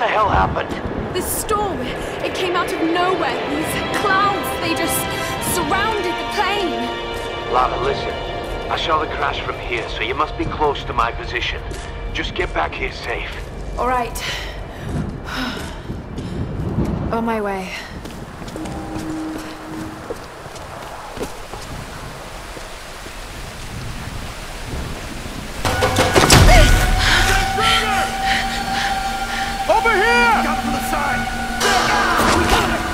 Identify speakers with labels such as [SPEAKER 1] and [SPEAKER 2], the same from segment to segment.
[SPEAKER 1] the hell happened?
[SPEAKER 2] This storm, it came out of nowhere. These clouds, they just surrounded the plane.
[SPEAKER 1] Lana, listen. I saw the crash from here, so you must be close to my position. Just get back here safe.
[SPEAKER 2] All right. On my way.
[SPEAKER 3] Over here! Got from the side! We got it!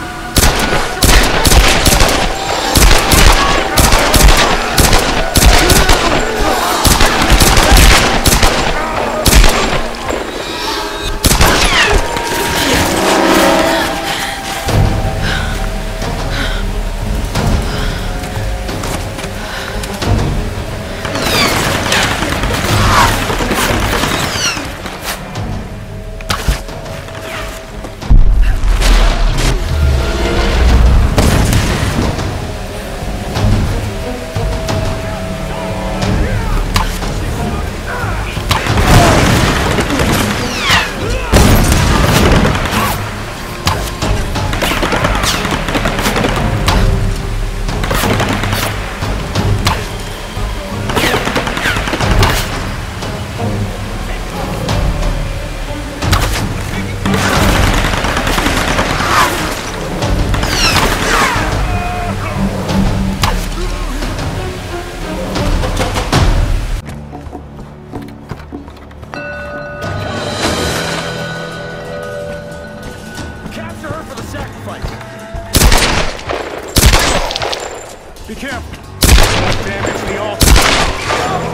[SPEAKER 3] Be careful! Don't damage the altar!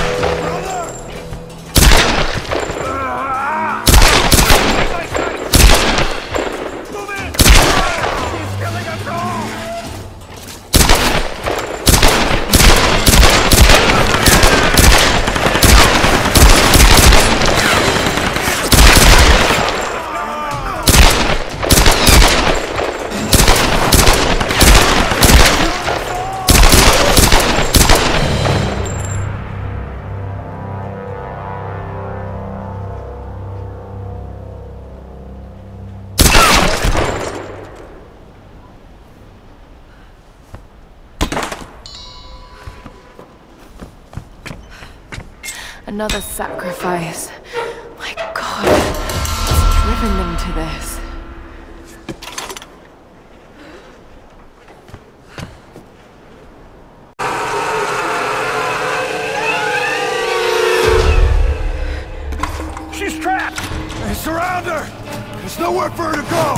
[SPEAKER 3] Move in! He's killing us all!
[SPEAKER 2] Another sacrifice. My God, what's driven them to this?
[SPEAKER 3] She's trapped! Hey, surround her! There's nowhere for her to go!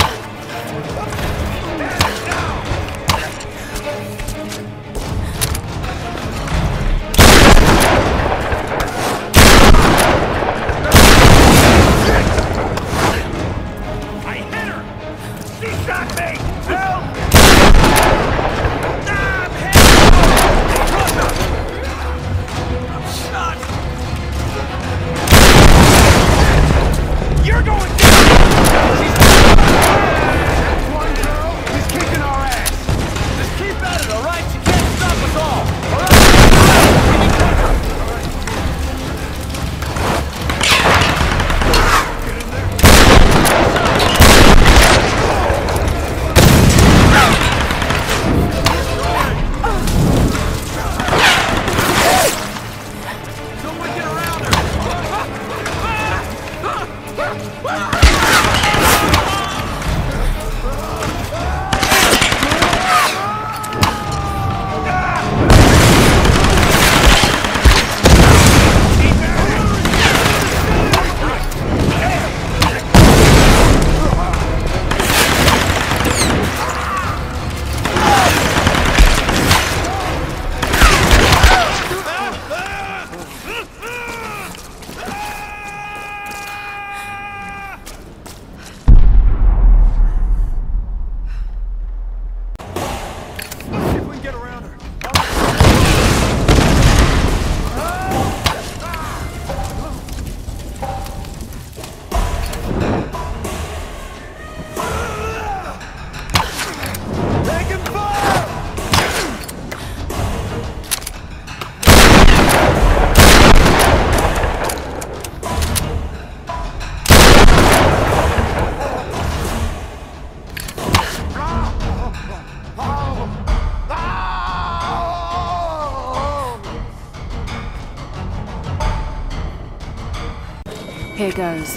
[SPEAKER 4] Here goes.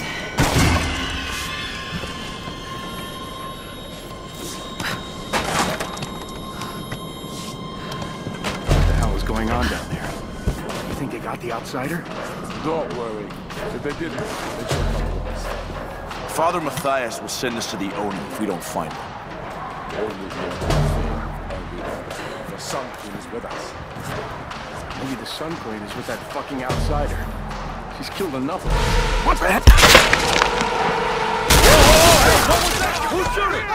[SPEAKER 5] What the hell is going on down there? You think they got the outsider?
[SPEAKER 3] Don't worry. If they didn't, they should come to us.
[SPEAKER 6] Father Matthias will send us to the Oni if we don't find him.
[SPEAKER 3] Only one thing I'll be there. The Sun Queen is with us.
[SPEAKER 5] Maybe the Sun Queen is with that fucking outsider. She's killed enough of them.
[SPEAKER 6] What the heck?
[SPEAKER 3] What was that? Who's shooting?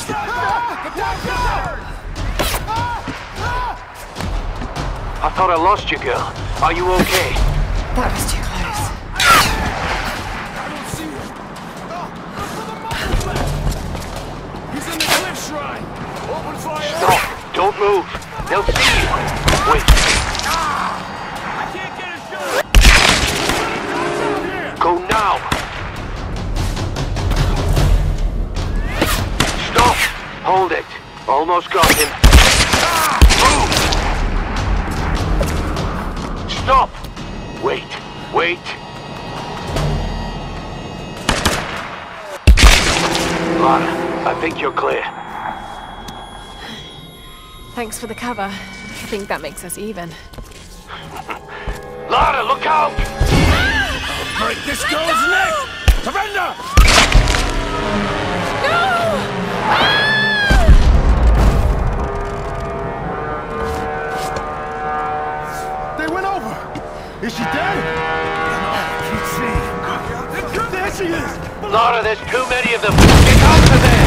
[SPEAKER 1] I thought I lost you, girl. Are you okay?
[SPEAKER 4] That was too close.
[SPEAKER 3] I don't see him. Look for the monster! He's in the cliff shrine. Open fire.
[SPEAKER 1] Stop! Don't move. They'll see you. Wait.
[SPEAKER 3] I can't get a shot.
[SPEAKER 1] Go now. Stop. Hold it. Almost got him. Move. Stop. Wait. Wait. Lara, I think you're clear.
[SPEAKER 4] Thanks for the cover. I think that makes us even.
[SPEAKER 1] Lara, look out!
[SPEAKER 3] Break this girl's neck! Surrender!
[SPEAKER 5] They went over! Is she dead? There she is!
[SPEAKER 1] Lara, there's too many of them! Get out of there!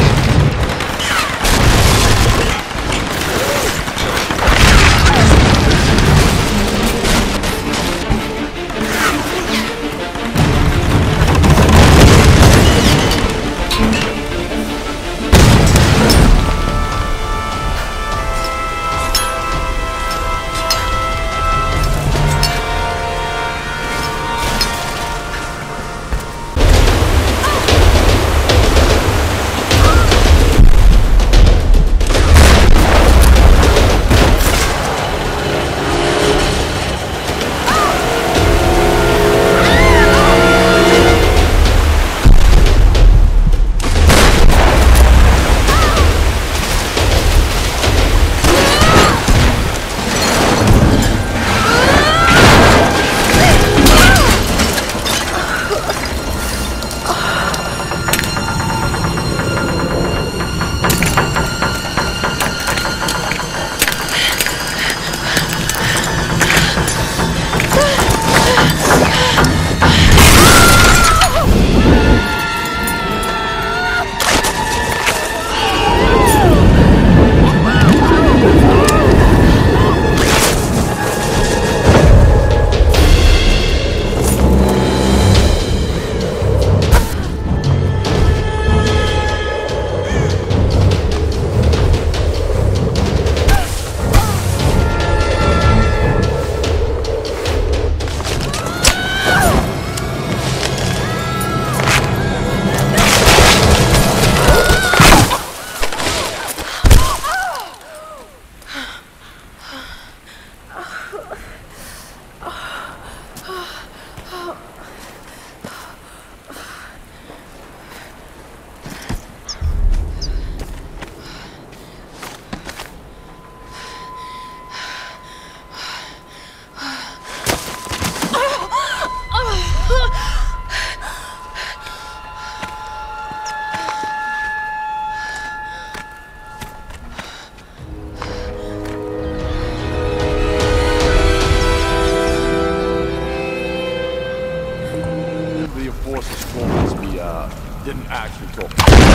[SPEAKER 3] Didn't actually talk.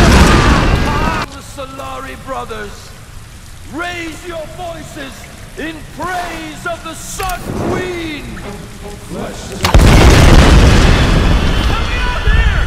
[SPEAKER 3] The Solari brothers, raise your voices in praise of the Sun Queen! Let me out here!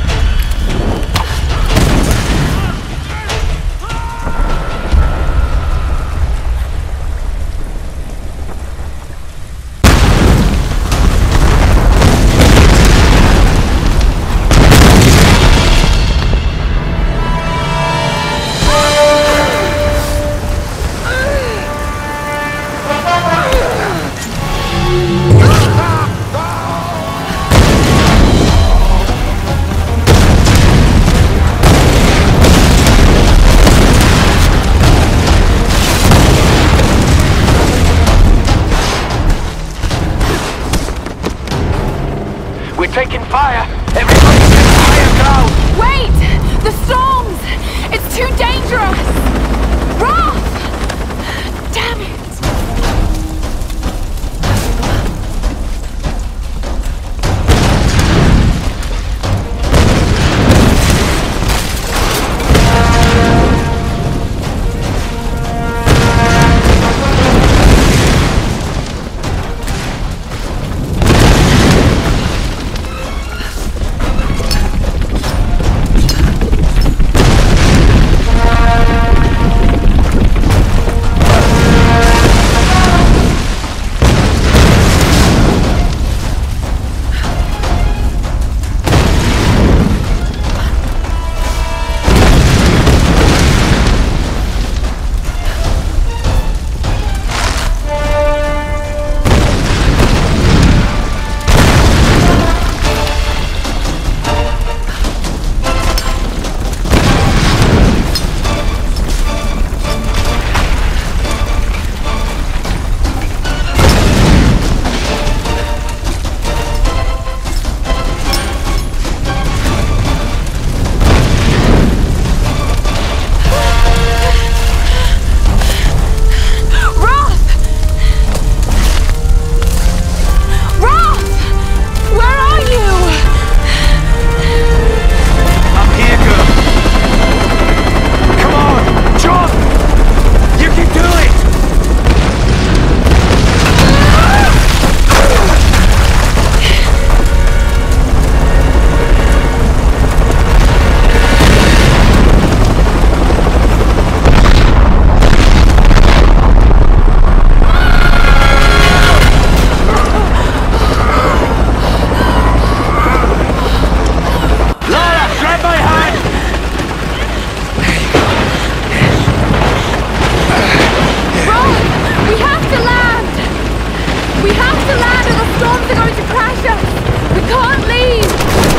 [SPEAKER 2] can't leave!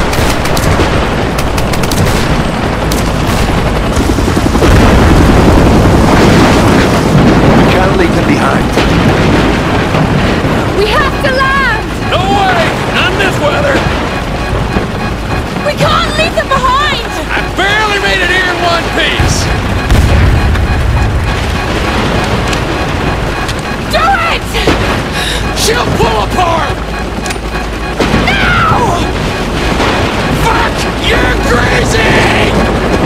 [SPEAKER 1] We can't leave them behind.
[SPEAKER 2] We have to land!
[SPEAKER 3] No way! Not in this weather!
[SPEAKER 2] We can't leave them behind!
[SPEAKER 3] I barely made it here in one piece!
[SPEAKER 2] Do it!
[SPEAKER 3] She'll pull apart!
[SPEAKER 2] Now!
[SPEAKER 3] Fuck! You're crazy!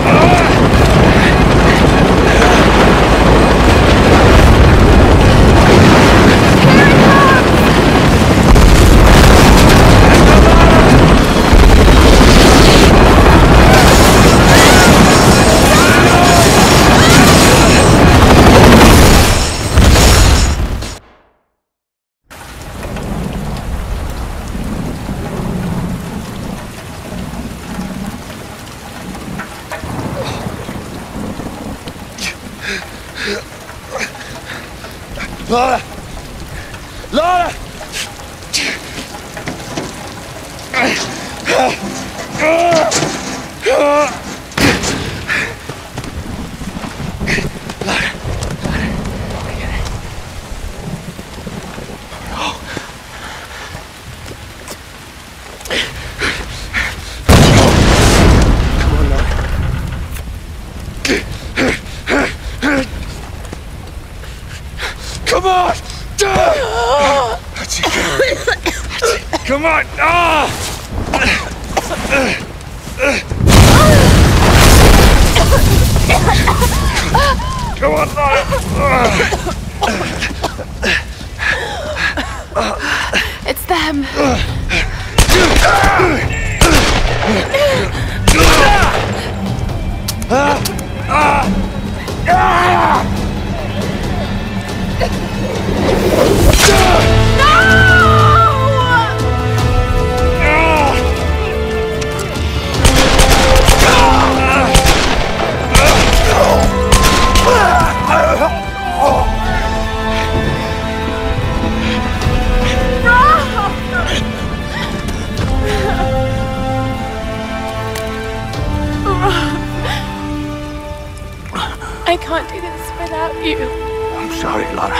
[SPEAKER 3] Lara! Lara! Come on! That's it. Come on! Come on, Lara!
[SPEAKER 4] It's them. I can't do this without you.
[SPEAKER 1] I'm sorry, Lara.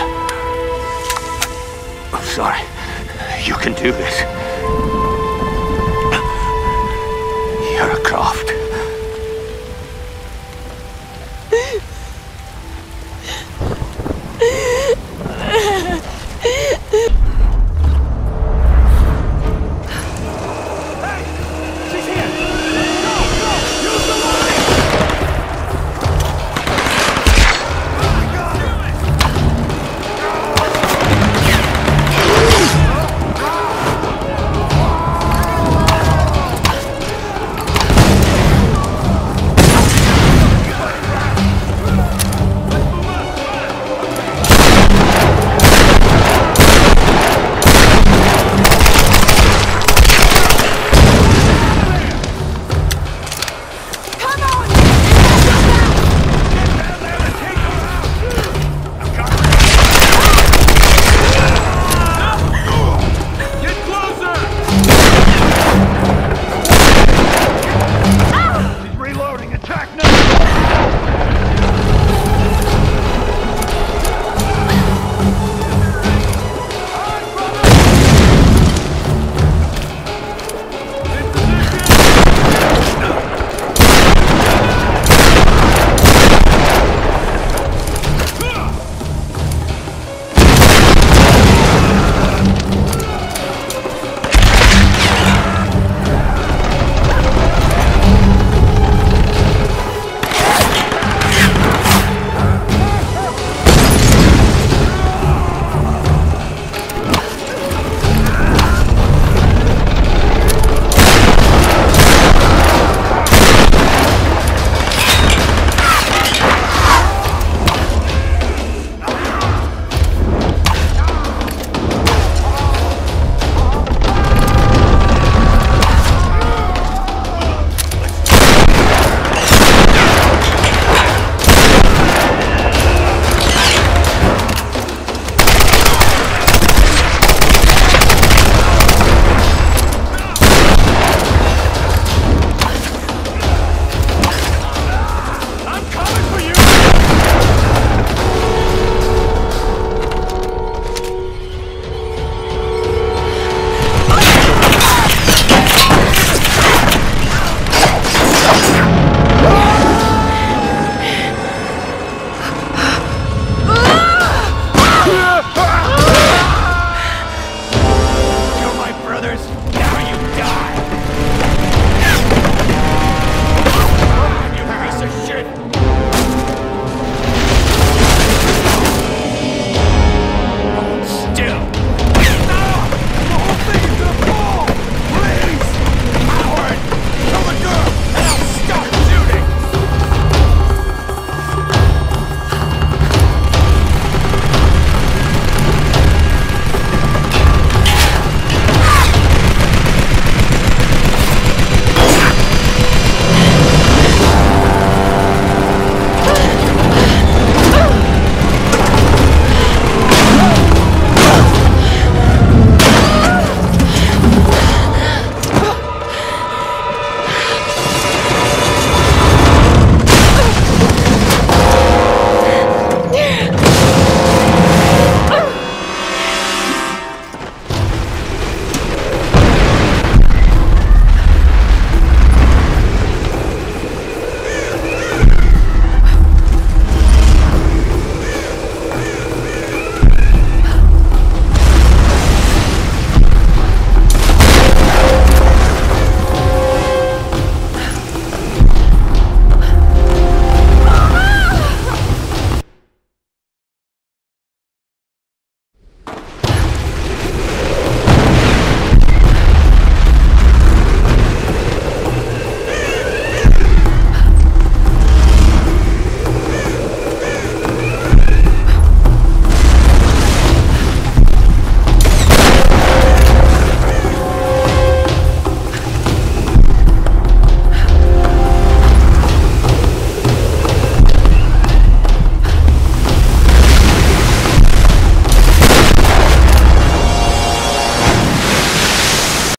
[SPEAKER 1] I'm sorry. You can do this. You're a Croft.